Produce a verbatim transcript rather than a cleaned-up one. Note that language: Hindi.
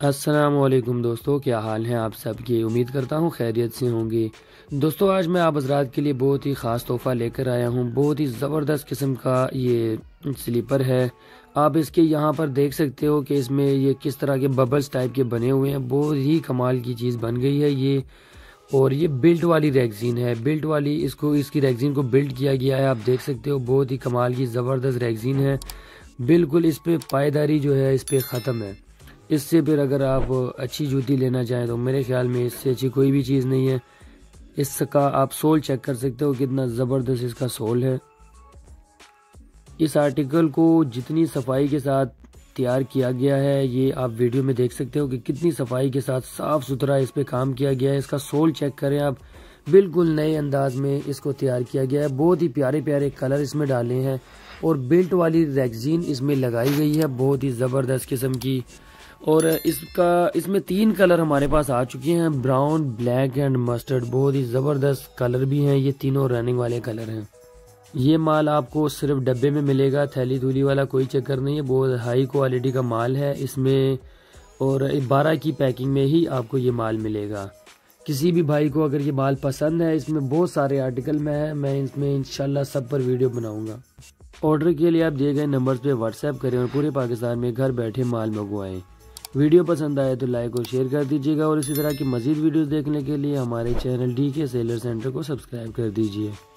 अस्सलामुअलैकुम दोस्तों, क्या हाल है आप सबकी। उम्मीद करता हूँ खैरियत से होंगे। दोस्तों, आज मैं आप हज़रात के लिए बहुत ही ख़ास तोहफ़ा लेकर आया हूँ। बहुत ही ज़बरदस्त किस्म का ये स्लीपर है। आप इसके यहाँ पर देख सकते हो कि इसमें ये किस तरह के बबल्स टाइप के बने हुए हैं। बहुत ही कमाल की चीज़ बन गई है ये। और ये बिल्ट वाली रैगज़ीन है, बिल्ट वाली इसको इसकी रैगज़ीन को बिल्ट किया गया है। आप देख सकते हो बहुत ही कमाल की ज़बरदस्त रैगज़ीन है। बिल्कुल इस पर पायदारी जो है इस पर ख़त्म है। इससे फिर अगर आप अच्छी जूती लेना चाहें तो मेरे ख्याल में इससे अच्छी कोई भी चीज़ नहीं है। इसका आप सोल चेक कर सकते हो, कितना ज़बरदस्त इसका सोल है। इस आर्टिकल को जितनी सफाई के साथ तैयार किया गया है, ये आप वीडियो में देख सकते हो कि कितनी सफाई के साथ साफ सुथरा इस पे काम किया गया है। इसका सोल चेक करें आप, बिल्कुल नए अंदाज में इसको तैयार किया गया है। बहुत ही प्यारे प्यारे कलर इसमें डाले हैं और बिल्ट वाली रैगज़ीन इसमें लगाई गई है, बहुत ही ज़बरदस्त किस्म की। और इसका इसमें तीन कलर हमारे पास आ चुके हैं, ब्राउन, ब्लैक एंड मस्टर्ड। बहुत ही ज़बरदस्त कलर भी हैं, ये तीनों रनिंग वाले कलर हैं। ये माल आपको सिर्फ डब्बे में मिलेगा, थैली थूली वाला कोई चक्कर नहीं है। बहुत हाई क्वालिटी का माल है इसमें और बारह की पैकिंग में ही आपको ये माल मिलेगा। किसी भी भाई को अगर ये माल पसंद है, इसमें बहुत सारे आर्टिकल में है, मैं इसमें इंशाल्लाह सब पर वीडियो बनाऊंगा। ऑर्डर के लिए आप दिए गए नंबर पे व्हाट्सएप करें और पूरे पाकिस्तान में घर बैठे माल मंगवाएं। वीडियो पसंद आए तो लाइक और शेयर कर दीजिएगा और इसी तरह की मजीद वीडियोस देखने के लिए हमारे channel D K seller centre को सब्सक्राइब कर दीजिए।